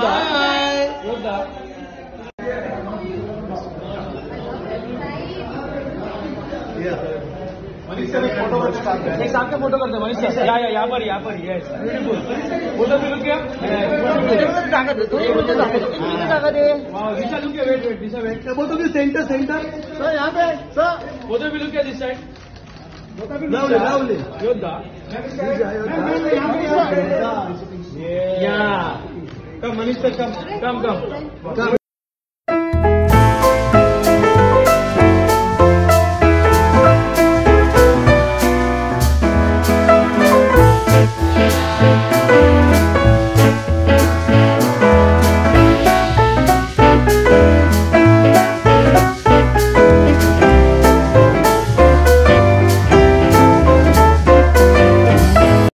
योद्धा मनीष सर एक फोटो एक साथ का फोटो करते हैं मनीष सर यहाँ पर यस ब्यूटीफुल फोटो भी लुक किया दिशा लुक किया वेट दिशा वेट फोटो की सेंटर सर यहाँ पे सर फोटो भी लुक किया दिस साइड lovely योद्धा come मनीष सर come